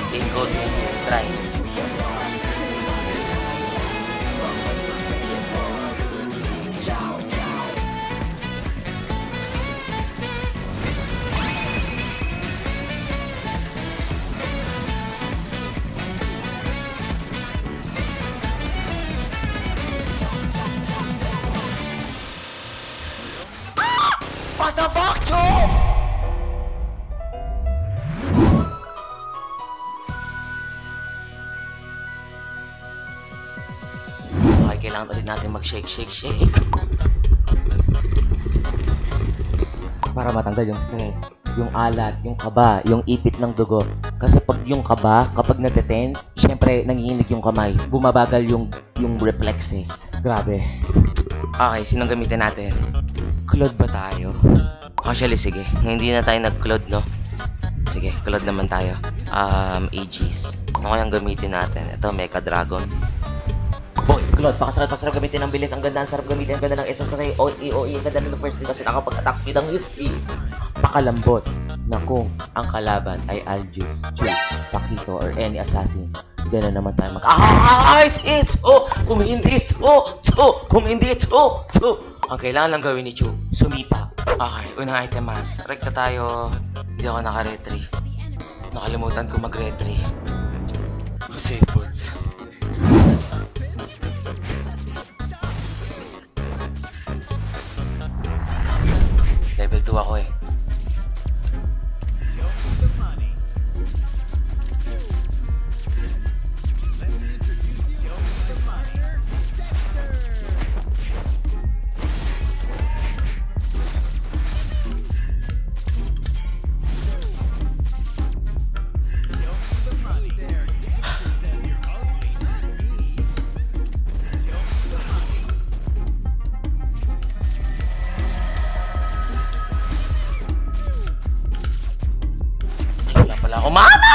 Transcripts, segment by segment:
Same goes in you. Try. What the fuck, Chu? Okay, kailangan ulit natin mag-shake. Para matanggal yung stress, yung alat, yung kaba, yung ipit ng dugo. Kasi pag yung kaba, kapag nag-tense, syempre nanginginig yung kamay. Bumabagal yung reflexes. Grabe. Okay, sinong gamitin natin? Cloud ba tayo? Actually, sige. Hindi na tayo nag-cloud, no? Sige, cloud naman tayo. Aegis. Ano kayang gamitin natin? Ito, Mecha Dragon. Boy, cloud. Pakasarap gamitin ang bilis. Ang ganda, ang sarap gamitin. Ang ganda ng SS kasi OE. Ang ganda ng first skill kasi nakapag-attack speed ang skill. Pakalambot na kung ang kalaban ay Aljus, Chu, Pakito, or any assassin. Diyan na naman tayo Kung hindi, Kung hindi, ang kailangan lang gawin ni Chu, sumipa. Okay, unang item mas. Rekta tayo. Hindi ako naka-retry. Nakalimutan ko mag-retry. Kasi boots. Level 2 ako eh. Wala ako mana!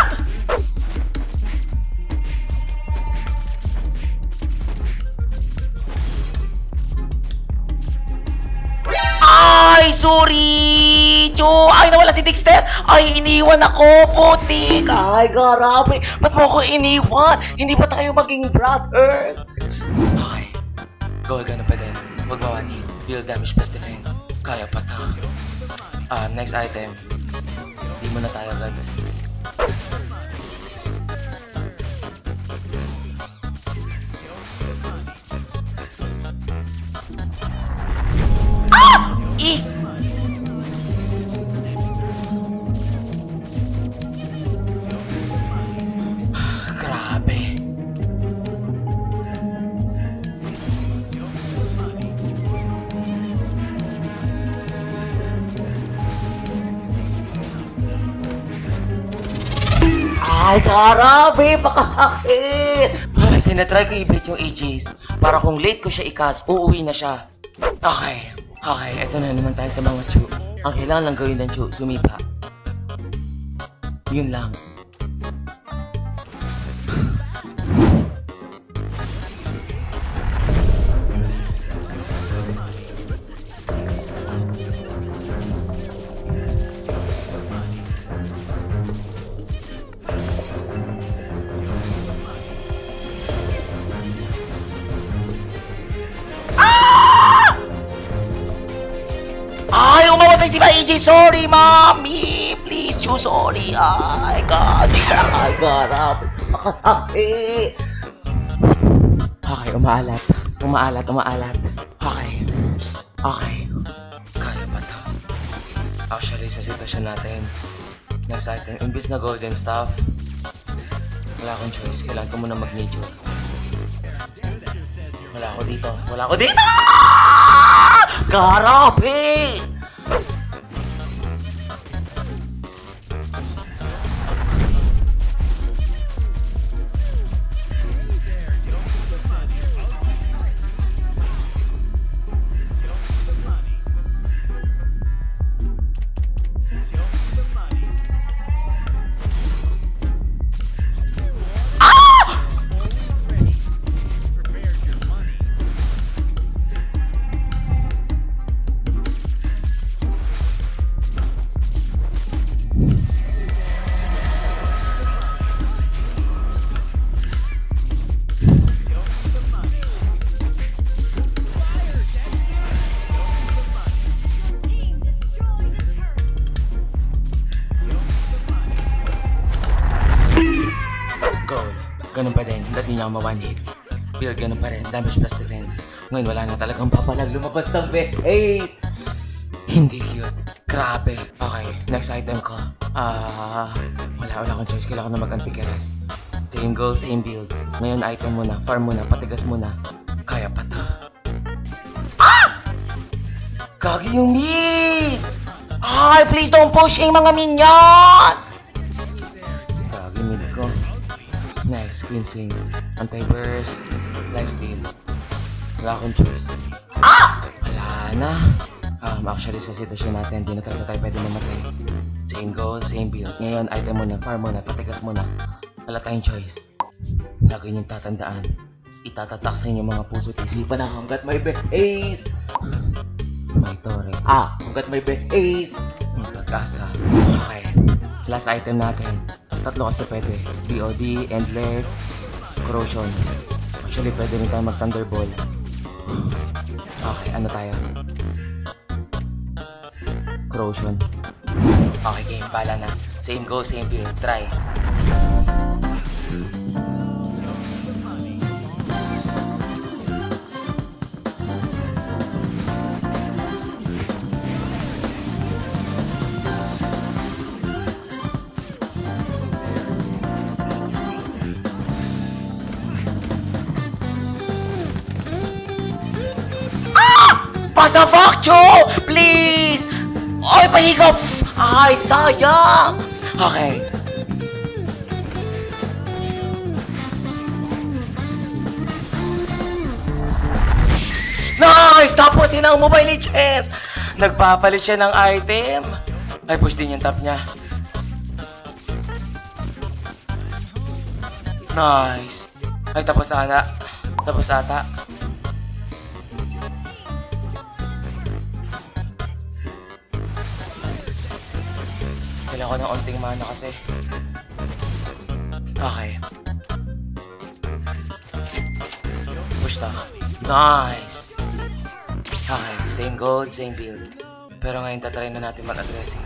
Ay, sorry! Chu! Ay, nawala si Dexter! Ay, iniwan ako! Putik! Ay, grabe! Ba't mo ako iniwan? Hindi ba tayo maging brothers? Okay. Goal ka na pa din. Huwag mawani. Build damage plus defense. Kaya pa ta. Next item. Hindi mo na tayo agad. Grabe. Ay, grabe! Pakakakit! Ay, tinatry ko i-bait yung Aegis. Para kung late ko siya i-cast, uuwi na siya. Okay, eto na naman tayo sa mga Chu. Ang kailangan lang gawin ng Chu, sumipa. Yun lang. Ay, umamatay si AJ. Sorry, mommy. Please, Chu, sorry. Ay, God. Ay, God. Makasakit. Okay, umaalat. Okay. Kaya ba ito? Actually, sa sitwasyon natin, next item, imbis na golden staff, wala akong choice. Kailangan ko muna mag-nature. Wala ako dito. Grabe! Ganun pa din, dati niya ako ma-one hit. Build, ganun pa rin, damage plus defense. Ngayon wala na talagang papalag, lumabas ng Ace! Hindi cute. Grabe. Okay, next item ko. Wala akong choice. Kailangan ko na mag-antikeres. Same goal, same build. Ngayon item muna, farm muna, patigas muna. Kaya pa to. Gagi yung mid! Ay, please don't pushing mga minion! Gagi mid ko. Next, clean swings. Anti-burst. Lifesteal. Wala akong choice. Wala na. Actually, sa sitwasyon natin, di na talaga tayo pwede namatay. Same goal, same build. Ngayon, item muna, farm muna, patigas muna. Wala tayong choice. Lagi niyong tatandaan. Itatatak sa inyo mga puso at isipan na hanggat may Ace! May tore. Hanggat may Ace! May pag-asa. Okay. Last item natin. Tatlo kasi pwede. BOD, Endless, Corrosion. Actually, pwede rin tayo mag-Thunderbolt. Okay, ano tayo? Corrosion. Okay, game. Bala na. Same go, same build. Try. Pasafakcho! Please! Oy, pahigop! Ay, sayang! Okay. Nice! Tapos yun ang Mobile Legends! Nagpapalit siya ng item. Ay, push din yung top niya. Nice! Ay, tapos ata. Tapos ata. Kailangan ko ng onting mana kasi. Okay. Push ta. Nice! Okay, same gold, same build. Pero ngayon tatry na natin mag-aggressive.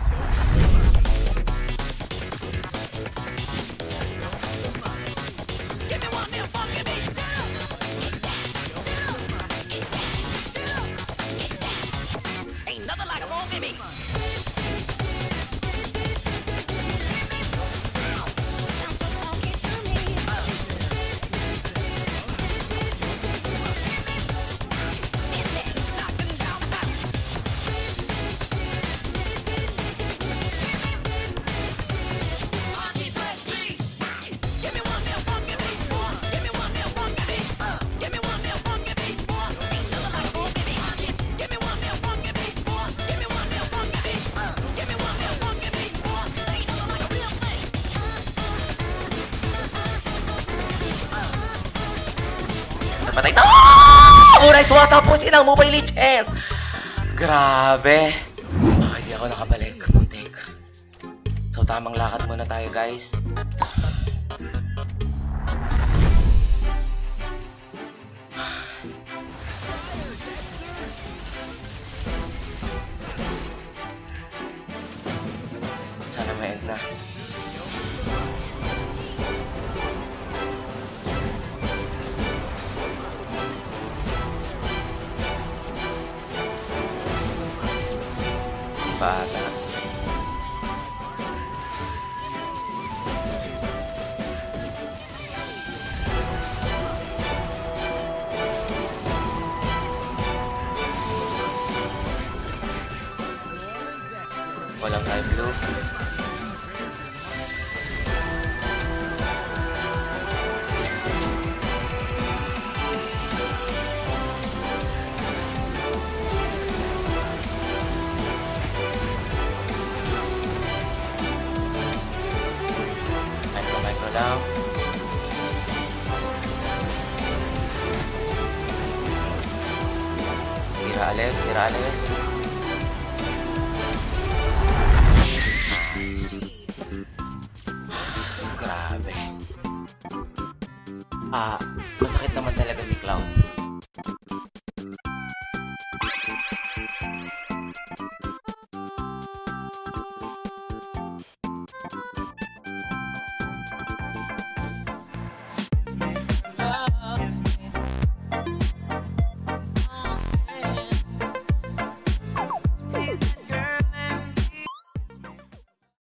Patay na! Muray suwa tapos inang Mobile Legends! Grabe! Okay, di ako nakabalik. Putik. So, tamang lakad muna tayo, guys. Sana ma-end na. Bata. Walang high blue. Micro lang. Tira alis, tira alis. Grabe. Masakit naman talaga si Cloud.